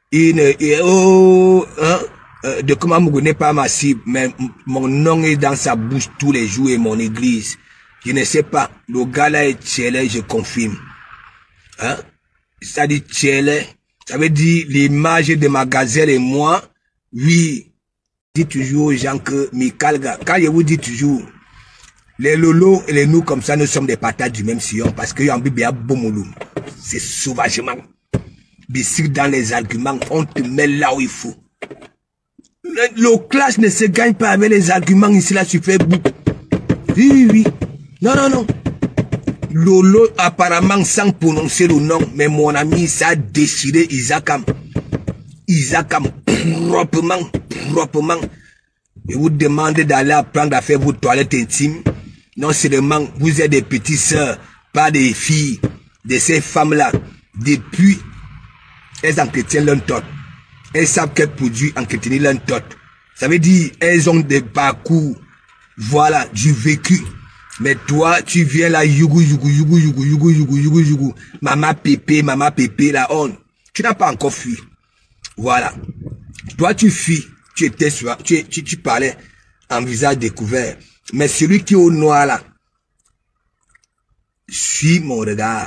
De comment Mougou n'est pas ma cible, mais mon nom est dans sa bouche tous les jours et mon église. Je ne sais pas. Le gars là est tchélé, je confirme. Hein? Ça dit tchélé. Ça veut dire l'image de ma gazelle et moi. Oui. Je dis toujours aux gens que Mikalga, quand je vous dis toujours, les lolos et les nous comme ça, nous sommes des patates du même sillon parce qu'il y a un bébé à Bomouloum. C'est sauvagement. Ici, dans les arguments, on te met là où il faut. Le clash ne se gagne pas avec les arguments ici là sur Facebook. Oui. Non. Lolo apparemment sans prononcer le nom, mais mon ami ça a déchiré Isakam. Proprement. Je vous demande d'aller apprendre à faire vos toilettes intimes. Non seulement vous êtes des petites sœurs, pas des filles de ces femmes-là. Depuis, elles entretiennent leur tot. Elles savent quel produit entretenir leur tot. Ça veut dire, elles ont des parcours, voilà, du vécu. Mais toi, tu viens là, yougou. Maman pépé, la honte. Tu n'as pas encore fui. Voilà. Toi, tu fuis. Tu étais sur, tu parlais en visage découvert. Mais celui qui est au noir là, suis mon regard.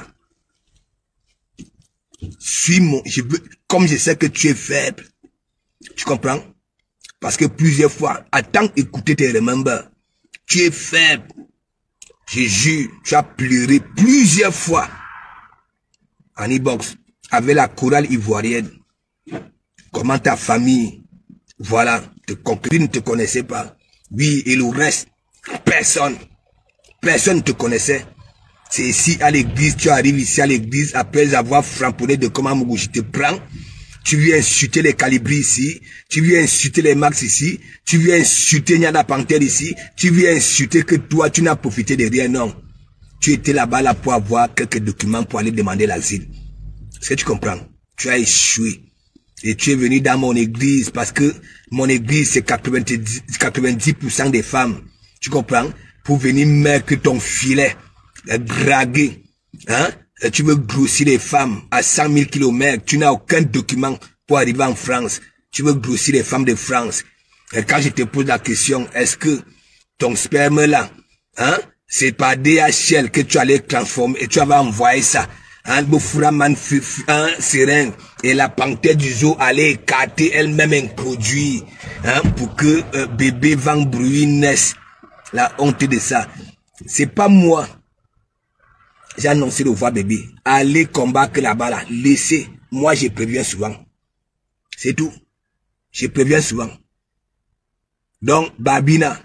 Comme je sais que tu es faible. Tu comprends? Parce que plusieurs fois, attends écouter tes remembers. Tu es faible. Je jure, tu as pleuré plusieurs fois. En e-box, avec la chorale ivoirienne. Comment ta famille, voilà, tes concubines ne te connaissaient pas. Oui, et le reste, personne ne te connaissait. C'est ici à l'église, tu arrives ici à l'église après avoir framponné de comment Mougou, je te prends. Tu viens insulter les calibris ici, tu viens insulter les max ici, tu viens insulter Nyana Panthère ici, tu viens insulter que toi, tu n'as profité de rien, non. Tu étais là-bas là pour avoir quelques documents pour aller demander l'asile. Est-ce que tu comprends? Tu as échoué. Et tu es venu dans mon église parce que mon église c'est 90% des femmes. Tu comprends? Pour venir mettre ton filet, draguer, hein? Et tu veux grossir les femmes à 100 000 km. Tu n'as aucun document pour arriver en France. tu veux grossir les femmes de France. Et quand je te pose la question, est-ce que ton sperme là, hein, c'est par DHL que tu allais transformer et tu vas envoyer ça, hein, Bouframan, seringue, et la panthère du zoo allait écarter elle-même un produit, hein, pour que bébé Van Bruy naisse. La honte de ça. C'est pas moi. J'ai annoncé le voir bébé. Allez combattre là-bas là. Laissez. Moi, je préviens souvent. C'est tout. Je préviens souvent. Donc, Babina,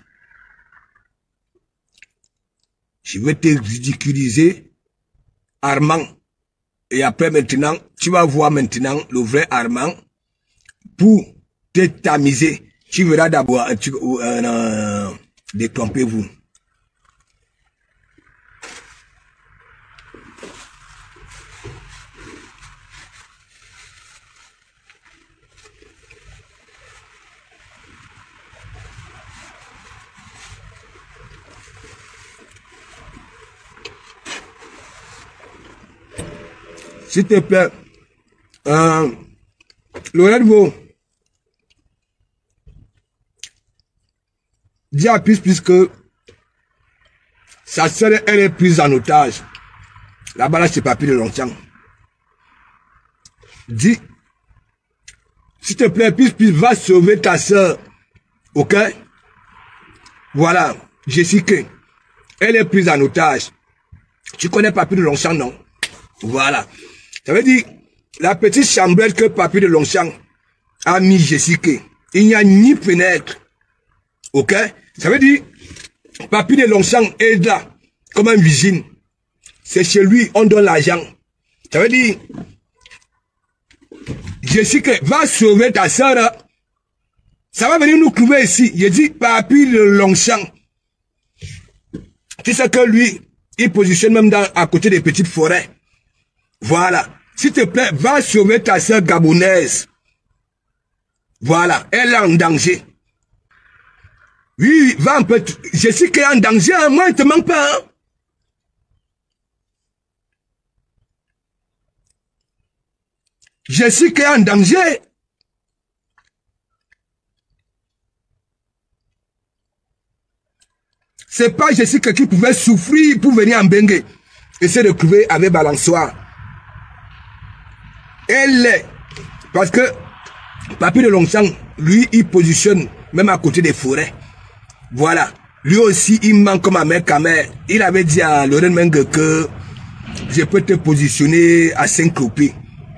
je vais te ridiculiser, Armand. Et après maintenant, tu vas voir maintenant le vrai Armand. Pour te tamiser, tu verras d'abord, détrompez-vous. S'il te plaît, Lorenzo, dis à plus que sa sœur, elle est prise en otage. Là-bas, là, c'est Papy de Longchamp. Dis, s'il te plaît, plus va sauver ta sœur. Ok? Voilà, Jessica, elle est prise en otage. Tu connais Papy de Longchamp, non? Voilà. Ça veut dire, la petite chambrette que Papy de Longchamp a mis Jessica, il n'y a ni fenêtre. Ok? Ça veut dire, Papy de Longchamp est là, comme un vigile. C'est chez lui, on donne l'argent. Ça veut dire, Jessica, va sauver ta soeur. Ça va venir nous trouver ici. Je dis, Papy de Longchamp. Tu sais que lui, il positionne même à côté des petites forêts. Voilà. S'il te plaît, va sauver ta soeur gabonaise. Voilà. Elle est en danger. Oui, va un peu. Je sais qu'elle est en danger. Hein. Moi, il ne te manque pas. Hein. Je sais qu'elle est en danger. C'est pas Jessica qui pouvait souffrir pour venir en Bengue. Essayer de trouver avec balançoire. Elle est. Parce que Papy de Longchamp, lui, il positionne même à côté des forêts. Voilà. Lui aussi, il manque comme à mec à mère. Il avait dit à Laurent Mengue que je peux te positionner à Saint-Cloupé.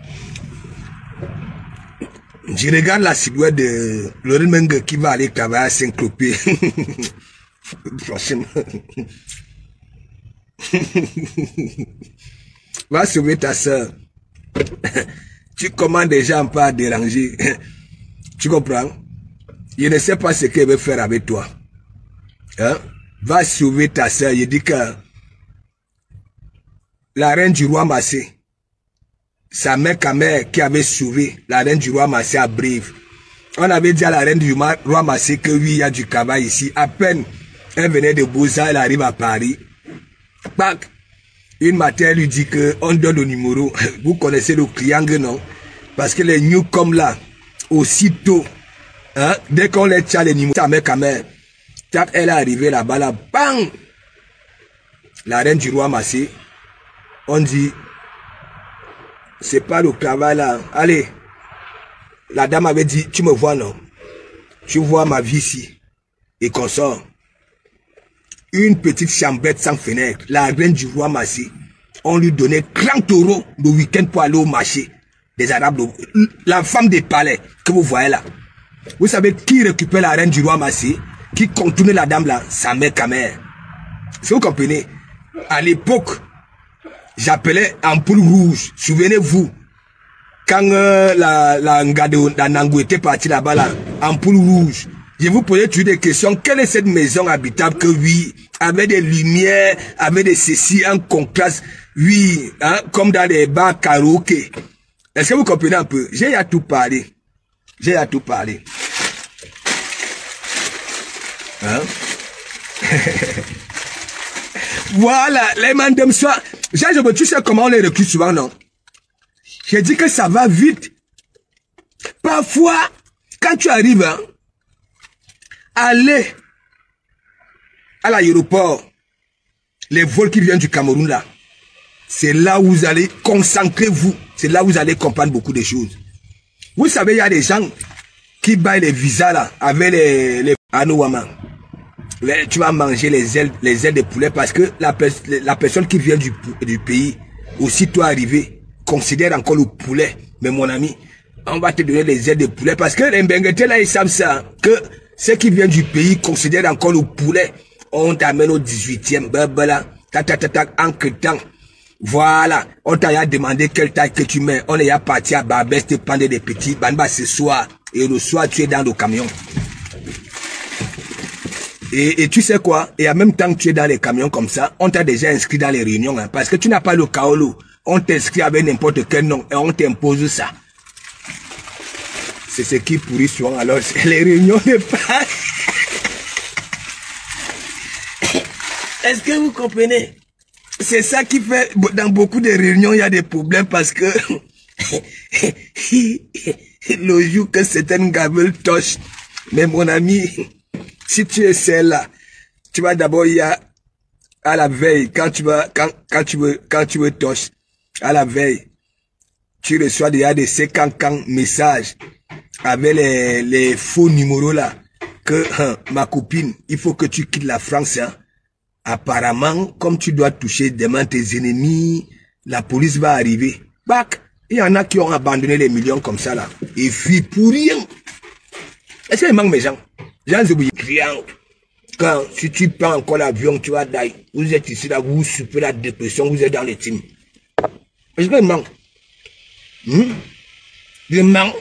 Je regarde la silhouette de Laurent Mengue qui va aller travailler à Saint-Cloupé. Franchement. Va sauver ta soeur. Tu commandes déjà un peu à déranger. Tu comprends? Je ne sais pas ce qu'elle veut faire avec toi. Hein? Va sauver ta soeur. Je dis que la reine du roi Massé, sa mère qui avait sauvé la reine du roi Massé à Brive. On avait dit à la reine du roi Massé que oui, il y a du travail ici. À peine elle venait de Beaux-Arts, elle arrive à Paris. Bac. Une matin, elle lui dit que on donne le numéro. Vous connaissez le triangle, non? Parce que les newcoms là, aussitôt, hein, dès qu'on les tient les numéros, sa mère, quand elle est arrivée là-bas, là, bang! La reine du roi Massé, on dit, c'est pas le travail là. Allez, la dame avait dit, tu me vois, non? Tu vois ma vie ici. Et qu'on sort. Une petite chambrette sans fenêtre. La reine du roi Massé. On lui donnait 30 € le week-end pour aller au marché des Arabes. La femme des palais que vous voyez là. Vous savez qui récupère la reine du roi Massé? Qui contournait la dame là? Sa mère Camère. Si vous comprenez, à l'époque, j'appelais ampoule rouge. Souvenez-vous, quand la Nangou était partie là-bas là, ampoule rouge. Je vous posais toujours des questions. Quelle est cette maison habitable que oui, avec des lumières, avec des ceci, un contraste, oui, hein, comme dans les bars karaoké. Est-ce que vous comprenez un peu? J'ai à tout parlé. J'ai à tout parlé. Hein? Voilà, les mandem soient. Tu sais comment on les recrute souvent, non? J'ai dit que ça va vite. Parfois, Quand tu arrives, hein, allez à l'aéroport, les vols qui viennent du Cameroun là, c'est là où vous allez concentrer vous. C'est là où vous allez comprendre beaucoup de choses. Vous savez, il y a des gens qui baillent les visas là, avec les Anouama. Tu vas manger les ailes de poulet parce que la personne qui vient du pays, aussitôt arrivé, considère encore le poulet. Mais mon ami, on va te donner les ailes de poulet parce que les Mbengete là, ils savent ça, que ceux qui viennent du pays considèrent encore le poulet. On t'amène au 18e, là, en temps. Voilà, on t'a demandé quelle taille que tu mets. On est parti à Barbès, te prendre des petits, banba ce soir. Et le soir, tu es dans le camion. Et tu sais quoi? Et en même temps que tu es dans les camions comme ça, on t'a déjà inscrit dans les réunions. Hein, parce que tu n'as pas le kaolo. On t'inscrit avec n'importe quel nom et on t'impose ça. C'est ce qui pourrit souvent. Alors, les réunions ne pas. Est-ce que vous comprenez? C'est ça qui fait, dans beaucoup de réunions, il y a des problèmes parce que le jour que certaines gamelles touchent, mais mon ami, si tu es celle-là, tu vas d'abord, il y a, à la veille, quand tu veux toucher, à la veille, tu reçois déjà des 50 messages avec les faux numéros là, que, ma copine, il faut que tu quittes la France, hein. Apparemment, comme tu dois toucher demain tes ennemis, la police va arriver. Bac, il y en a qui ont abandonné les millions comme ça là. Et fuient pour rien. Est-ce qu'il manque mes gens? Gens oublient rien. Quand, si tu prends encore l'avion, tu vas die. Vous êtes ici là, vous souffrez la dépression, vous êtes dans les teams. Est-ce qu'il manque? Il manque.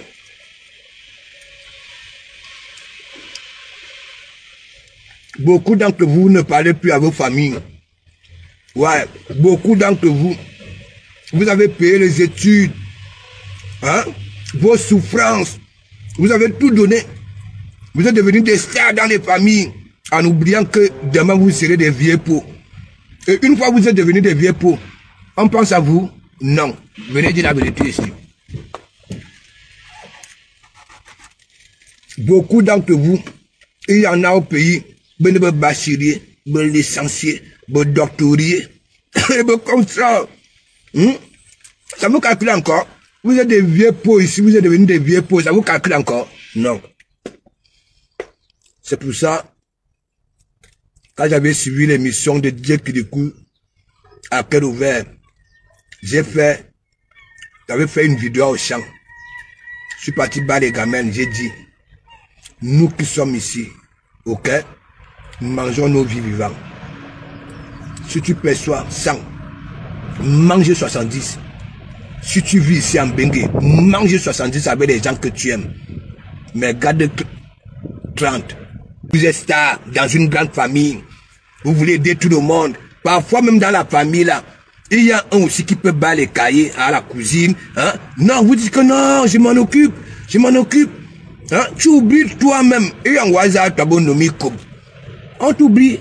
Beaucoup d'entre vous ne parlez plus à vos familles. Ouais, beaucoup d'entre vous, vous avez payé les études, hein, vos souffrances, vous avez tout donné. Vous êtes devenus des stars dans les familles, en oubliant que demain vous serez des vieux pots. Et une fois que vous êtes devenus des vieux pots, on pense à vous? Non. Venez dire la vérité ici. Beaucoup d'entre vous, il y en a au pays, ben bachelier, ben licencié, ben doctorier, ben comme ça. Ça vous calcule encore? Vous êtes des vieux pots ici, vous êtes devenus des vieux pots, ça vous calcule encore? Non. C'est pour ça, quand j'avais suivi l'émission de Dieu qui découle à cœur ouvert, j'avais fait une vidéo au champ. Je suis parti bas les gamins, j'ai dit, nous qui sommes ici, ok? Nous mangeons nos vies vivantes. Si tu perçois 100, mange 70. Si tu vis ici en Bengue, mange 70 avec les gens que tu aimes. Mais garde 30. Vous êtes star dans une grande famille. Vous voulez aider tout le monde. Parfois même dans la famille là, il y a un aussi qui peut battre les cahiers à la cousine. Hein? Non, vous dites que non, je m'en occupe. Je m'en occupe. Hein? Tu oublies toi-même. Et en hasard, tu as bon nommé comme. On t'oublie.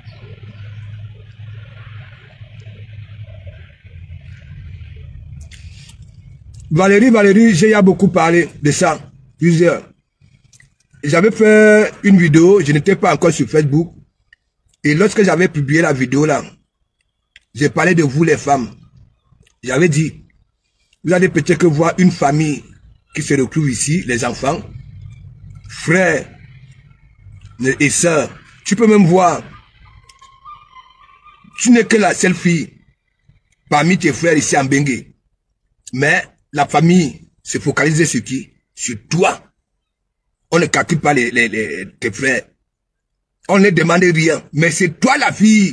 Valérie, j'ai beaucoup parlé de ça. Plusieurs. J'avais fait une vidéo, je n'étais pas encore sur Facebook. Et lorsque j'avais publié la vidéo là, j'ai parlé de vous les femmes. J'avais dit, vous allez peut-être voir une famille qui se retrouve ici, les enfants, frères et sœurs. Tu peux même voir, tu n'es que la seule fille parmi tes frères ici en Bengue. Mais la famille se focalise sur qui? Sur toi. On ne calcule pas tes frères. On ne demande rien. Mais c'est toi la fille.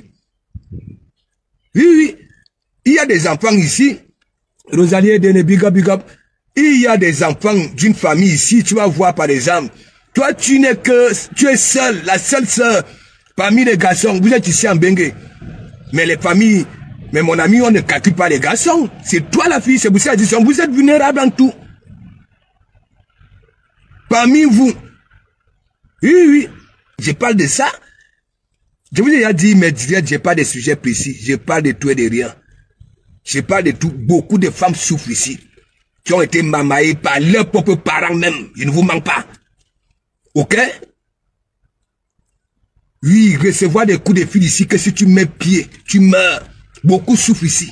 Oui. Il y a des enfants ici. Rosalie, big up. Il y a des enfants d'une famille ici. Tu vas voir par exemple. Toi, tu es seul, la seule sœur parmi les garçons. Vous êtes ici en Bengue. Mais les familles, mais mon ami, on ne calcule pas les garçons. C'est toi la fille. C'est pour ça que vous êtes vulnérable en tout. Parmi vous. Oui. Je parle de ça. Je vous ai déjà dit, mais je n'ai pas de sujet précis. Je parle de tout et de rien. Je parle de tout. Beaucoup de femmes souffrent ici. Qui ont été mamaillées par leurs propres parents même. Je ne vous mens pas. Ok? Oui, recevoir des coups de fil ici, que si tu mets pied, tu meurs. Beaucoup souffrent ici.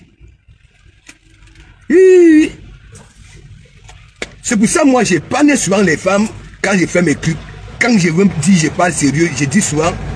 Oui. C'est pour ça, moi, je parle souvent les femmes quand je fais mes clips. Quand je veux me dire, je parle sérieux, je dis souvent,